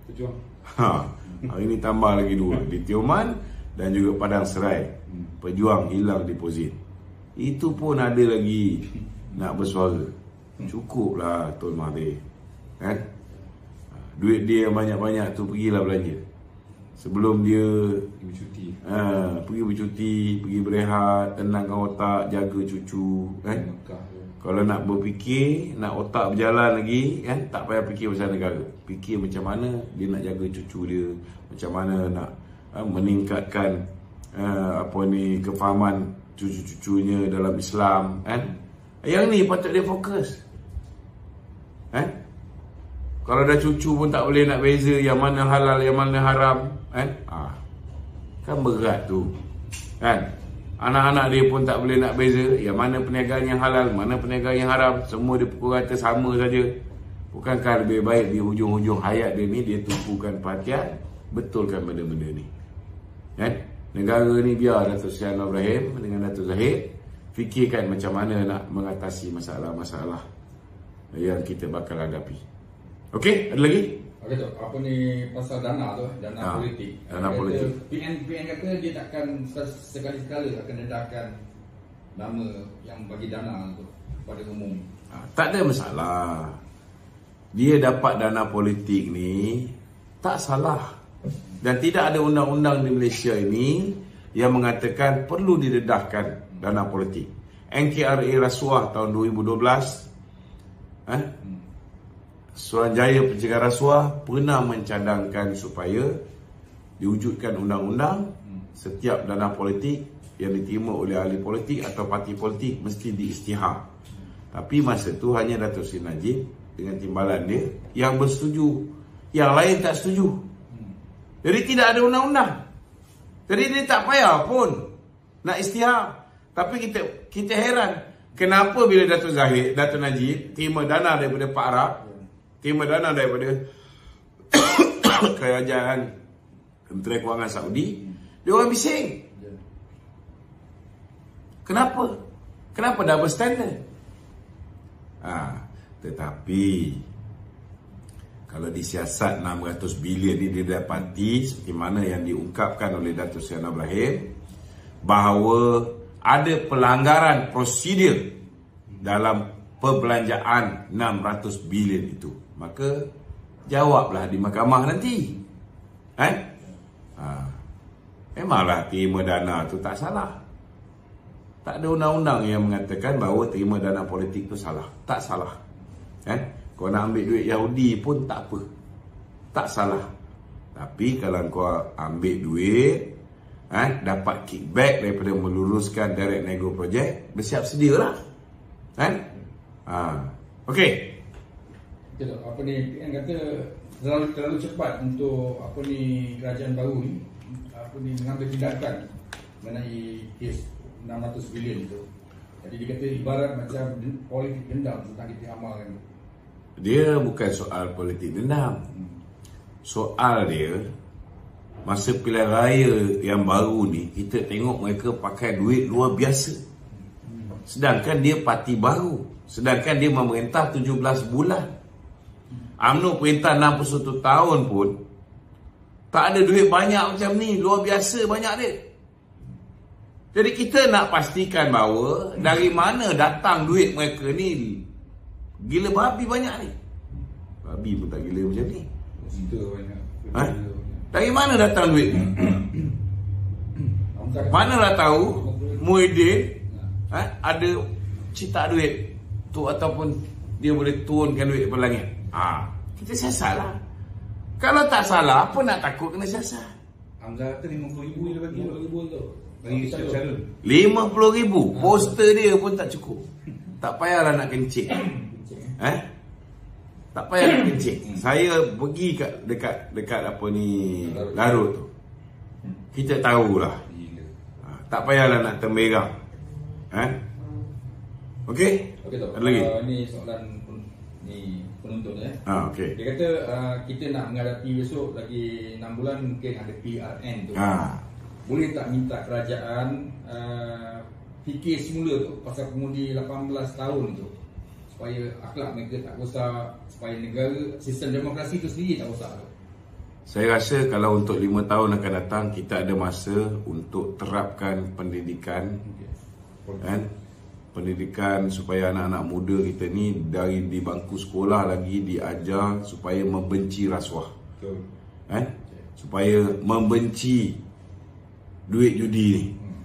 Pejuang. Hari ini tambah lagi 2 di Tioman dan juga Padang Serai. Pejuang hilang deposit. Itu pun ada lagi nak bersuara. Cukuplah Tun Mahathir, kan? Duit dia yang banyak-banyak tu pergilah belanja. Sebelum dia bercuti, pergi bercuti, pergi berehat, tenangkan otak, jaga cucu, kan? Kalau nak berfikir, nak otak berjalan lagi, kan, tak payah fikir pasal negara. Fikir macam mana dia nak jaga cucu dia, macam mana nak meningkatkan kefahaman cucu-cucunya dalam Islam, kan? Yang ni patut dia fokus. Kan? Kalau dah cucu pun tak boleh nak beza yang mana halal, yang mana haram, kan? Kan berat tu. Kan? Anak-anak dia pun tak boleh nak beza yang mana perniagaan yang halal, mana perniagaan yang haram. Semua dia pukul rata sama saja. Bukankah lebih baik di hujung-hujung hayat dia ni dia tumpukan perhatian, betulkan benda-benda ni. Kan? Negara ni biar Datuk Seri Anwar Ibrahim dengan Datuk Zahid fikirkan macam mana nak mengatasi masalah-masalah yang kita bakal hadapi. Okey, ada lagi? Okey tu, apa ni pasal dana tu, dana politik. Dana politik. PN kata dia takkan sekali-sekala akan dedahkan nama yang bagi dana tu pada umum. Tak ada masalah. Dia dapat dana politik ni tak salah. Dan tidak ada undang-undang di Malaysia ini yang mengatakan perlu didedahkan dana politik. NKRA rasuah tahun 2012 Suruhanjaya Pencegahan Rasuah pernah mencadangkan supaya diwujudkan undang-undang setiap dana politik yang diterima oleh ahli politik atau parti politik mesti diisytihar. Tapi masa tu hanya Datuk Seri Najib dengan timbalan dia yang bersetuju, yang lain tak setuju. Jadi tidak ada undang-undang. Jadi dia tak payah pun nak isytihar. Tapi kita heran kenapa bila Datuk Zahid, Datuk Najib terima dana daripada Pak Arab, terima dana daripada kerajaan Kementerian Kewangan Saudi, dia orang bising. Kenapa? Kenapa double standard? Tetapi kalau disiasat 600 bilion ini didapati seperti mana yang diungkapkan oleh Datuk Seri Anwar Ibrahim, bahawa ada pelanggaran prosedur dalam perbelanjaan 600 bilion itu, maka jawablah di mahkamah nanti. Memanglah terima dana tu tak salah. Tak ada undang-undang yang mengatakan bahawa terima dana politik tu salah. Tak salah. Kau nak ambil duit Yahudi pun tak apa, tak salah. Tapi kalau kau ambil duit dapat kickback daripada meluruskan direct nego projek, bersiap sedialah. Okey. Apa ni PN kata terlalu cepat untuk apa ni kerajaan baru ni mengambil tindakan mengenai kes 600 bilion itu. Jadi dia kata ibarat macam politik dendam tentang kita amalkan. Dia bukan soal politik dendam. Soal dia masa pilihan raya yang baru ni kita tengok mereka pakai duit luar biasa. Sedangkan dia parti baru, sedangkan dia memerintah 17 bulan. UMNO perintah 61 tahun pun tak ada duit banyak macam ni. Luar biasa banyak dia. Jadi kita nak pastikan bahawa dari mana datang duit mereka ni. Gila babi banyak ni. Babi pun tak gila macam ni. Dari mana datang duit ni? Manalah tahu Muhyiddin ada cita duit tu ataupun dia boleh turunkan duit daripada langit. Kita siasat lah. Kalau tak salah, apa nak takut kena siasat? Hamzah kata 50,000 dia bagi 50,000 tu. Bagi setiap calon 50,000. Poster dia pun tak cukup. Tak payahlah nak kencing. Tak payah nak kencing. Saya pergi dekat apa ni Larut tu. Kita tahulah. Tak payahlah nak temberang. Okey? Okey tu. Ada lagi? Ni soalan ni penonton okey. Dia kata kita nak menghadapi besok lagi 6 bulan mungkin ada PRN tu. Boleh tak minta kerajaan fikir semula tu pasal pengundi 18 tahun tu supaya akhlak mereka tak rosak, supaya negara sistem demokrasi tu sendiri tak rosak tu. Saya rasa kalau untuk 5 tahun akan datang, kita ada masa untuk terapkan pendidikan, kan? Pendidikan supaya anak-anak muda kita ni dari di bangku sekolah lagi diajar supaya membenci rasuah, kan? Supaya membenci duit judi ni.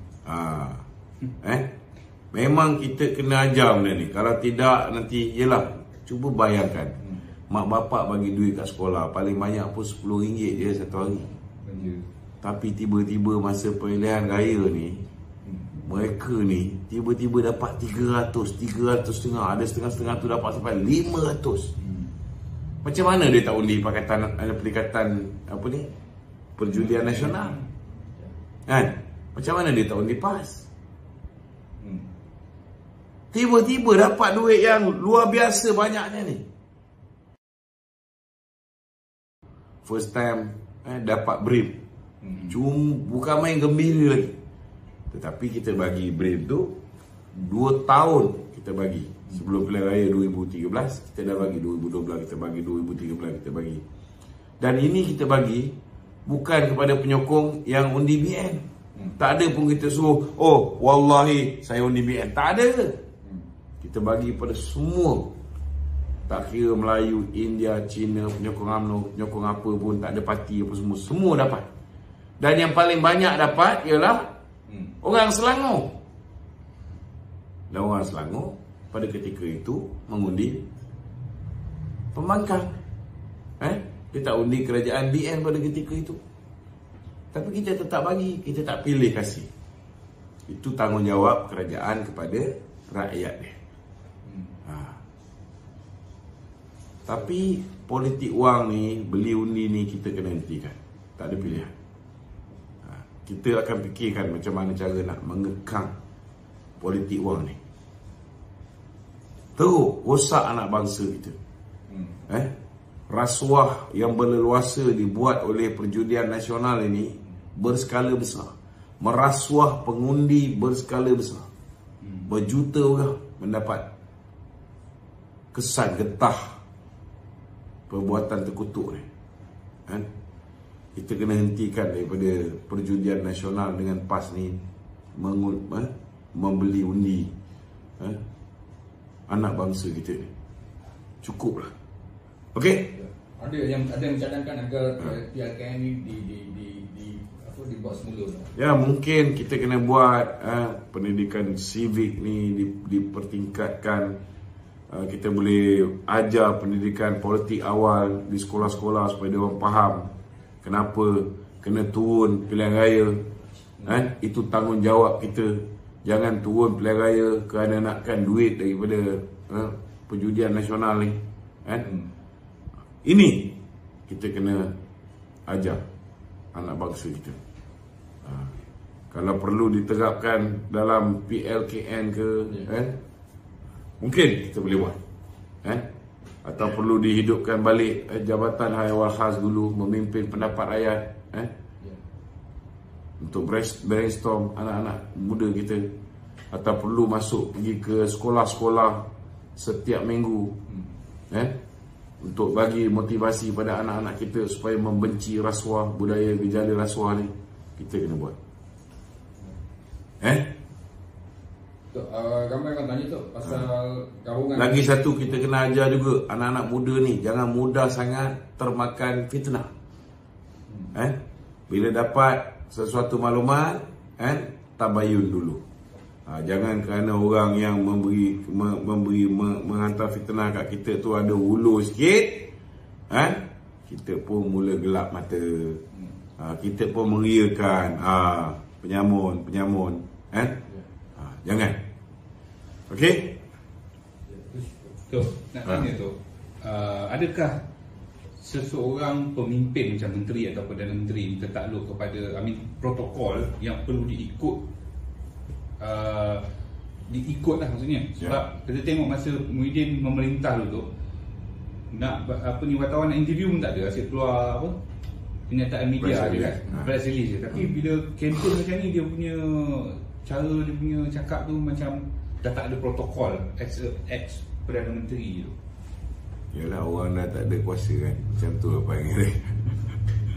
Memang kita kena ajar benda ni. Kalau tidak nanti, yelah, cuba bayangkan, mak bapak bagi duit kat sekolah paling banyak pun RM10 je satu hari. Tapi tiba-tiba masa pemilihan raya ni, mereka ni tiba-tiba dapat 300 setengah, ada setengah-setengah tu dapat sampai 500. Macam mana dia tak undi Perikatan apa ni, Perjudian Nasional, kan? Macam mana dia tak undi PAS? Tiba-tiba dapat duit yang luar biasa banyaknya ni. First time dapat BRIM. Cuma bukan main gembira lagi. Tetapi kita bagi BRIM tu 2 tahun kita bagi. Sebelum pilihan raya 2013 kita dah bagi, 2012 kita bagi, 2013 kita bagi. Dan ini kita bagi bukan kepada penyokong yang undi BN. Tak ada pun kita suruh, oh wallahi saya undi BN. Tak ada. Kita bagi pada semua. Tak kira Melayu, India, Cina, penyokong UMNO, penyokong apa pun, tak ada parti apa semua, semua dapat. Dan yang paling banyak dapat ialah orang Selangor. Dan orang Selangor pada ketika itu mengundi pembangkang. Dia tak undi kerajaan BN pada ketika itu. Tapi kita tetap bagi, kita tak pilih kasih. Itu tanggungjawab kerajaan kepada rakyat dia. Tapi politik wang ni, beli undi ni kita kena hentikan. Tak ada pilihan. Kita akan fikirkan macam mana cara nak mengekang politik wang ni. Teruk rosak anak bangsa kita. Rasuah yang berleluasa dibuat oleh Perjudian Nasional ini berskala besar. Merasuah pengundi berskala besar. Berjuta orang mendapat kesan getah perbuatan terkutuk ni. Kita kena hentikan daripada Perjudian Nasional dengan PAS ni membeli undi anak bangsa kita ni. Cukuplah. Okey? Ada yang cadangkan agar PRKM ni dibuat semula. Ya, mungkin kita kena buat pendidikan civic ni dipertingkatkan. Kita boleh ajar pendidikan politik awal di sekolah-sekolah supaya dia orang faham kenapa kena turun pilihan raya. Itu tanggungjawab kita. Jangan turun pilihan raya kerana nakkan duit daripada Perjudian Nasional ni. Ini kita kena ajar anak bangsa kita. Kalau perlu diterapkan dalam PLKN ke, mungkin kita boleh buat. Atau perlu dihidupkan balik Jabatan Haiwan Khas dulu, memimpin pendapat rakyat, untuk brainstorm anak-anak muda kita. Atau perlu masuk pergi ke sekolah-sekolah setiap minggu, untuk bagi motivasi pada anak-anak kita supaya membenci rasuah, budaya gejala rasuah ni. Kita kena buat. Ramai orang tanya tu pasal gabungan. Lagi satu kita kena ajar juga anak-anak muda ni, jangan mudah sangat termakan fitnah. Bila dapat sesuatu maklumat, tabayun dulu. Jangan kerana orang yang menghantar fitnah kat kita tu ada hulu sikit, kita pun mula gelap mata. Kita pun meriakan penyamun. Jangan. Okey? Tu, nak tanya tu. Adakah seseorang pemimpin macam menteri atau Perdana Menteri tertakluk kepada protokol yang perlu diikutlah maksudnya. Sebab kita tengok masa Muhyiddin memerintah dulu tu, nak wartawan nak interview pun tak ada, asyik keluar kenyataan media je kan, press release je. Tapi bila kempen macam ni, dia punya cara, dia punya cakap tu macam dah tak ada protokol ex Perdana Menteri tu. Yalah, orang dah tak ada kuasa kan. Macam tu apa yang dia.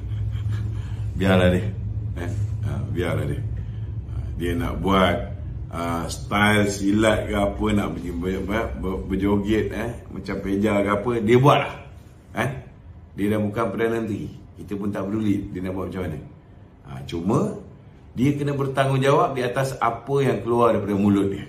biarlah dia. Biarlah dia. Dia nak buat style silat ke apa, nak berjoget macam peja ke apa, dia buat lah. Dia dah bukan Perdana Menteri, kita pun tak peduli dia nak buat macam mana. Cuma dia kena bertanggungjawab di atas apa yang keluar daripada mulut dia.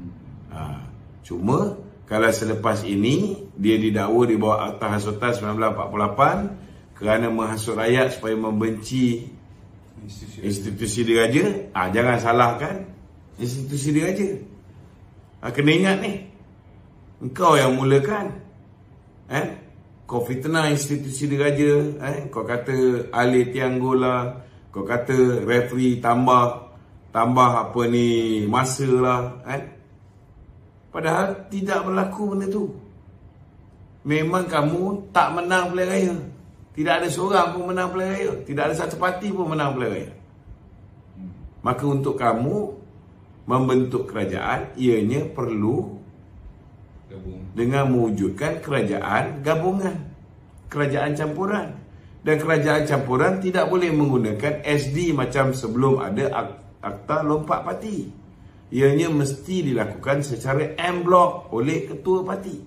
Cuma kalau selepas ini dia didakwa di bawah Akta Hasutan 1948 kerana menghasut rakyat supaya membenci institusi diraja, jangan salahkan institusi diraja. Kena ingat ni, engkau yang mulakan. Kau fitnah institusi diraja, kau kata ahli tianggola, kau kata referee tambah apa ni masa lah, padahal tidak berlaku benda tu. Memang kamu tak menang pilihan raya. Tidak ada seorang pun menang pilihan raya. Tidak ada satu parti pun menang pilihan raya. Maka untuk kamu membentuk kerajaan, ianya perlu dengan mewujudkan kerajaan gabungan, kerajaan campuran. Dan kerajaan campuran tidak boleh menggunakan SD macam sebelum ada Akta Lompat Parti. Ianya mesti dilakukan secara en bloc oleh ketua parti.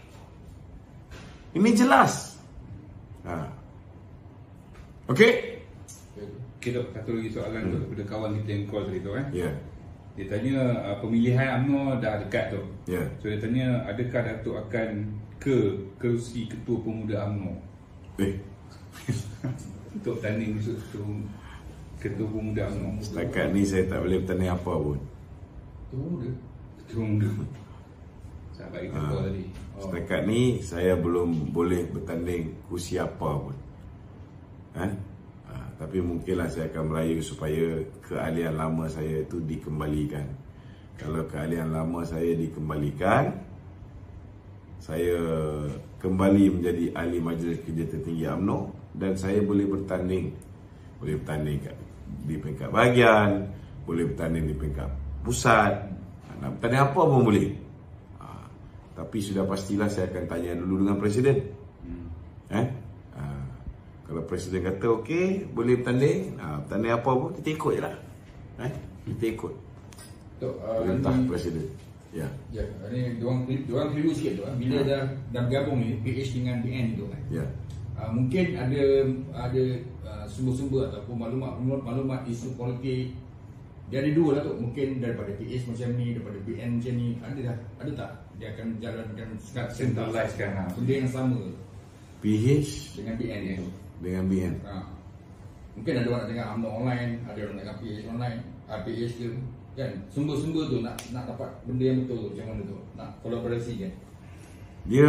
Ini jelas. Okey? Kita satu lagi soalan tu daripada kawan kita yang call tadi tu Ya. Dia tanya pemilihan UMNO dah dekat tu. Ya. So dia tanya, adakah Datuk akan ke kerusi ketua pemuda UMNO untuk tanding besok ketua pemuda UMNO? Setakat ni saya tak boleh bertanding apa pun. Ketua pemuda. Sahabat kita call tadi. Setakat ni saya belum boleh bertanding kursi apa pun. Tapi mungkinlah saya akan merayu supaya keahlian lama saya itu dikembalikan. Kalau keahlian lama saya dikembalikan, saya kembali menjadi ahli Majlis Kerja Tertinggi UMNO dan saya boleh bertanding. Boleh bertanding di peringkat bahagian, boleh bertanding di peringkat pusat, nak bertanding apa pun boleh. Tapi sudah pastilah saya akan tanya dulu dengan Presiden. Kalau Presiden kata okey, boleh bertanding, bertanding apa pun, kita ikut je lah. Kita ikut perintah Presiden. Ya. Ini diorang keliru sikit tu. Bila dah bergabung ni PH dengan BN tu Ya. mungkin ada sumber-sumber ataupun maklumat isu politik. Dia ada dua lah tu. Mungkin daripada PH macam ni, daripada BN macam ni. Ada tak? Dia akan jalankan Centralizekan benda yang sama PH dengan BN ni. dengan BN. Mungkin ada orang nak tengok UMNO online, ada orang nak tengok PH online, PH ke kan. Sumber-sumber tu nak dapat benda yang betul tu, macam mana tu? Nak kolaborasi kan. Dia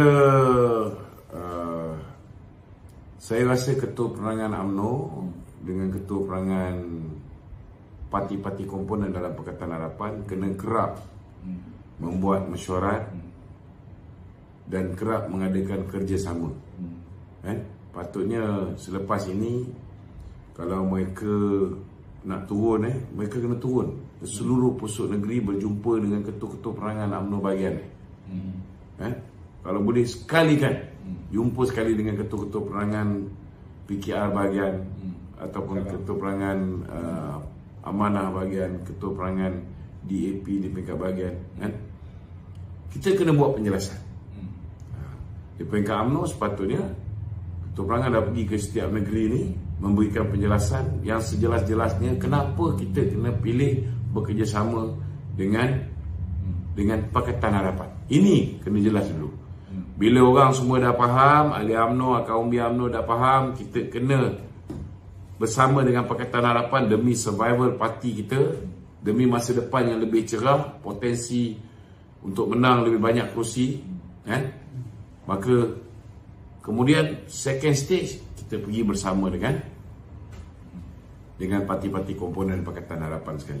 saya rasa ketua penerangan UMNO dengan ketua penerangan parti-parti komponen dalam Pakatan Harapan kena kerap membuat mesyuarat dan kerap mengadakan kerjasama. Patutnya selepas ini kalau mereka nak turun, mereka kena turun ke seluruh pusat negeri, berjumpa dengan ketua-ketua penerangan UMNO bahagian. Kalau boleh sekali kan, jumpa sekali dengan ketua-ketua penerangan PKR bahagian, ataupun ketua penerangan amanah bahagian, ketua penerangan DAP di peringkat bahagian. Kita kena buat penjelasan. Di peringkat UMNO sepatutnya ketua penerangan dah pergi ke setiap negeri ni memberikan penjelasan yang sejelas-jelasnya kenapa kita kena pilih bekerjasama dengan Pakatan Harapan. Ini kena jelas dulu. Bila orang semua dah faham, ahli UMNO, kaum UMNO dah faham, kita kena bersama dengan Pakatan Harapan demi survival parti kita, demi masa depan yang lebih cerah, potensi untuk menang lebih banyak kursi, maka kemudian second stage kita pergi bersama dengan parti-parti komponen Pakatan Harapan sekali.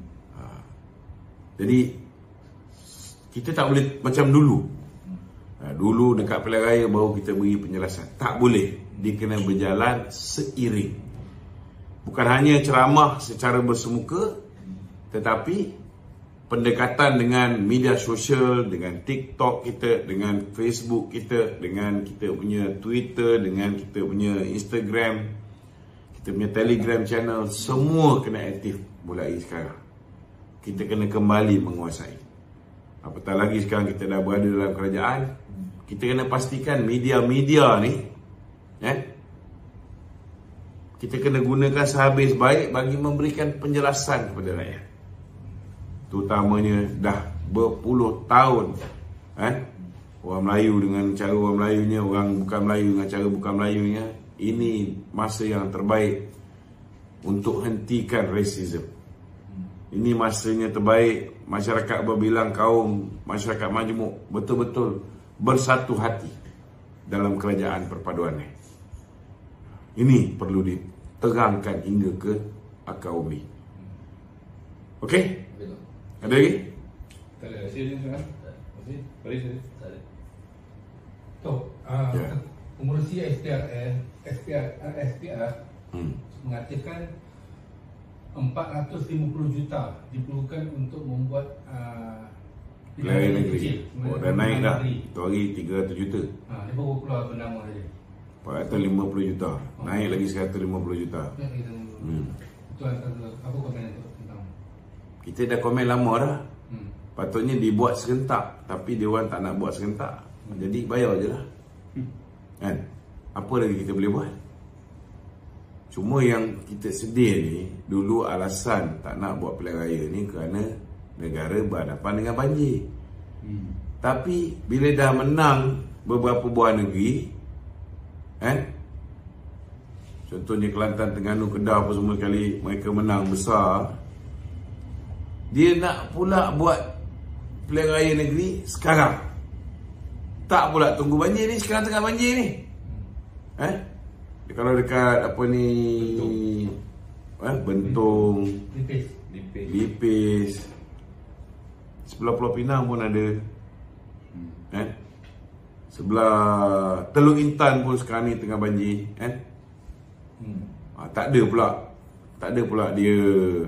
Jadi kita tak boleh macam dulu. Dulu dekat pilihan raya baru kita beri penjelasan. Tak boleh. Dia kena berjalan seiring. Bukan hanya ceramah secara bersemuka, tetapi pendekatan dengan media sosial, dengan TikTok kita, dengan Facebook kita, dengan kita punya Twitter, dengan kita punya Instagram. Kita kita punya Telegram channel, semua kena aktif mulai sekarang. Kita kena kembali menguasai. Apatah lagi sekarang kita dah berada dalam kerajaan, kita kena pastikan media-media ni, kita kena gunakan sehabis baik bagi memberikan penjelasan kepada rakyat. Terutamanya dah berpuluh tahun, orang Melayu dengan cara orang Melayunya, orang bukan Melayu dengan cara bukan Melayunya. Ini masa yang terbaik untuk hentikan rasisme. Ini masanya terbaik masyarakat berbilang kaum, masyarakat majmuk betul-betul bersatu hati dalam kerajaan perpaduan ni. Ini perlu diterangkan hingga ke akar umbi. Okey? Ada lagi? Tak ada. Sini sekarang. Masih? Balik sini. Tak ada. Tok, pengurusi SPR mengatakan 450 juta diperlukan untuk membuat Pilihan negeri. Dah naik dah. Itu hari 300 juta. Dia baru keluar bernama saja. 450 juta. Naik lagi 150 juta. Itu apa komen tentang? Kita dah komen lama dah. Patutnya dibuat serentak, tapi dia orang tak nak buat serentak. Jadi bayar je lah. Kan? Apa lagi kita boleh buat? Cuma yang kita sedih ni, dulu alasan tak nak buat pilihan raya ni kerana negara berhadapan dengan banjir. Tapi bila dah menang beberapa buah negeri, contohnya Kelantan, Terengganu, Kedah apa semua kali mereka menang besar, dia nak pula buat pilihan raya negeri sekarang. Tak pula tunggu banjir ni, sekarang tengah banjir ni. Kalau dekat apa ni, Bentong, Lipis, sebelah Pulau Pinang pun ada, sebelah Teluk Intan pun sekarang ni tengah banjir, tak ada pula dia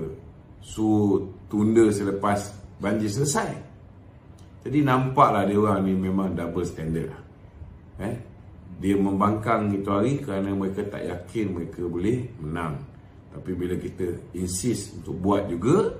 tunda selepas banjir selesai. Jadi nampaklah dia orang ni memang double standard lah. Dia membangkang itu hari kerana mereka tak yakin mereka boleh menang. Tapi bila kita insist untuk buat juga,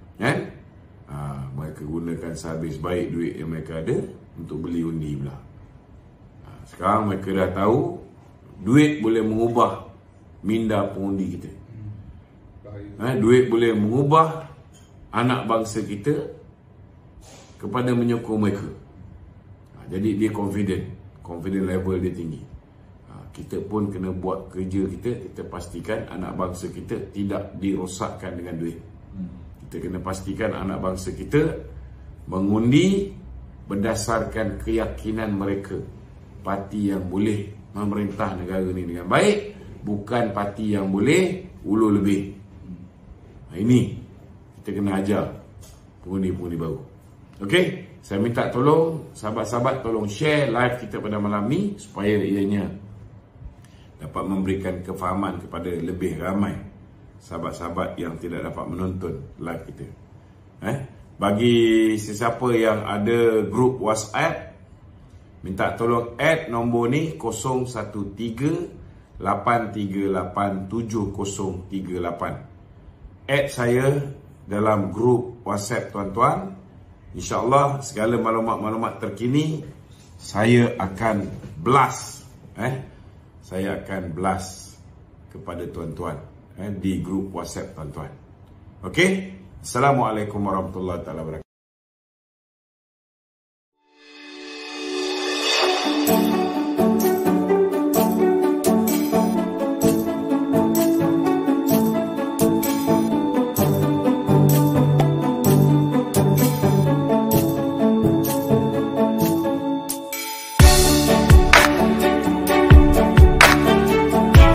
mereka gunakan sehabis baik duit yang mereka ada untuk beli undi pula. Sekarang mereka dah tahu duit boleh mengubah minda pengundi kita. Duit boleh mengubah anak bangsa kita kepada menyokong mereka. Jadi dia confident level dia tinggi. Kita pun kena buat kerja kita pastikan anak bangsa kita tidak dirosakkan dengan duit. Kita kena pastikan anak bangsa kita mengundi berdasarkan keyakinan mereka, parti yang boleh memerintah negara ni dengan baik, bukan parti yang boleh ulur lebih. Ini kita kena ajar pengundi-pengundi baru. Okey, saya minta tolong sahabat-sahabat tolong share live kita pada malam ni supaya ianya dapat memberikan kefahaman kepada lebih ramai sahabat-sahabat yang tidak dapat menonton live kita. Bagi sesiapa yang ada grup WhatsApp, minta tolong add nombor ni 013-838-7038. Add saya dalam grup WhatsApp tuan-tuan. InsyaAllah segala maklumat-maklumat terkini saya akan blast. Saya akan blast kepada tuan-tuan di grup WhatsApp tuan-tuan. Okey? Assalamualaikum warahmatullahi wabarakatuh.